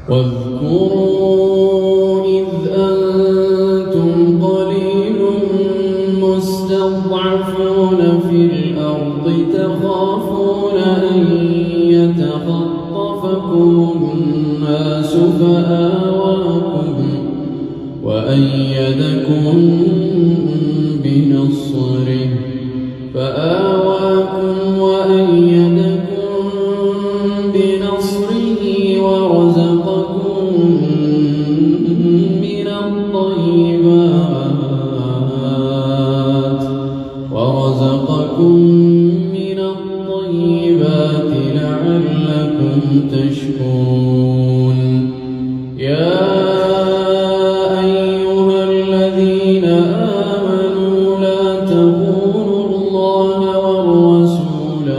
واذكروا إذ أنتم قليل مستضعفون في الأرض تخافون أن يتخطفكم الناس فآواكم وأيدكم بنصره ورزقكم من الطيبات لعلكم تشكرون. يا أيها الذين آمنوا لا تخونوا الله والرسول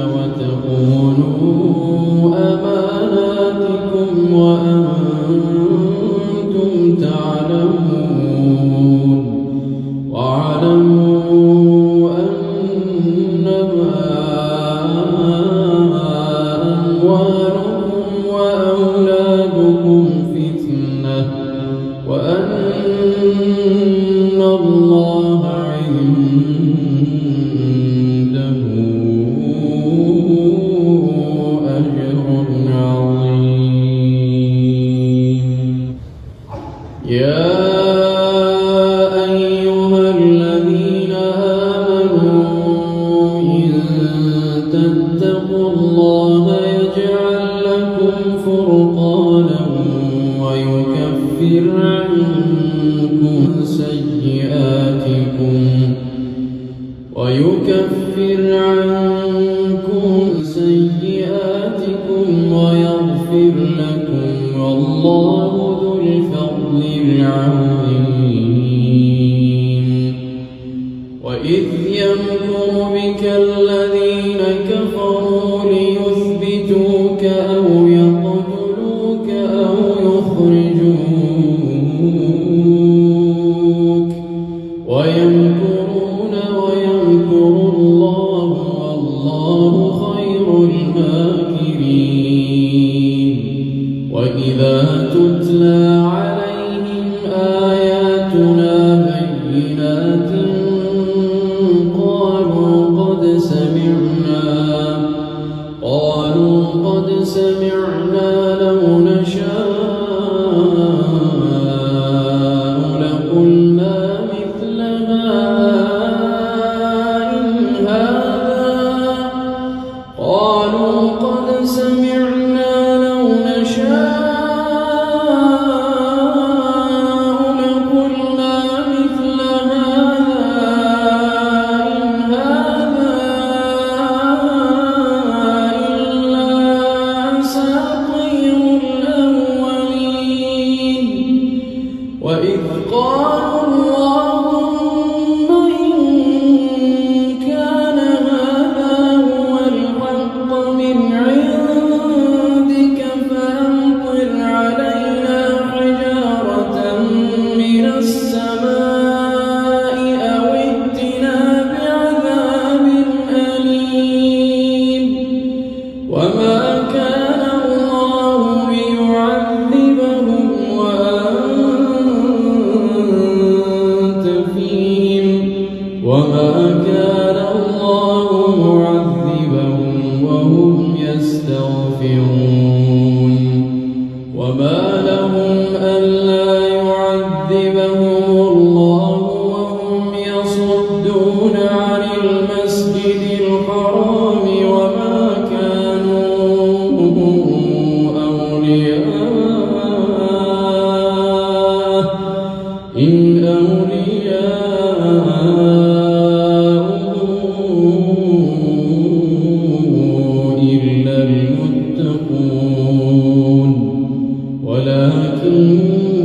وتخونوا أماناتكم وأنتم تعلمون واعلموا أنما أموالكم وأولادكم فتنة وأن الله عنده أجر عظيم. يا أيها الذين آمنوا إن تتقوا الله يجعل لكم فرقانا ويكفر عنكم سيئاتكم ويغفر لكم والله ذو الفضل العظيم. وإذ يمكر بك الذين كفروا ليثبتوك أو يقتلوك أو يخرجوك ويمكرون ويمكر الله والله خير الماكرين. وإذا تتلى عليهم آياتنا بينات قالوا قد سمعنا لو نشاء لقلنا مثل هذا إن هذا قالوا قد سمعنا لو نشاء لقلنا مثل وإذ قالوا اللهم إن كان هذا هو الحق من عندك فأمطر علينا حجارة من السماء أو ائتنا بعذاب أليم. وما كان الله ليعذبهم وما كان الله معذبهم وهم يستغفرون. وما لهم ألا يعذبهم الله وهم يصدون عن المسجد الحرام وما كانوا أولياءه إن إلا المتقون ولكن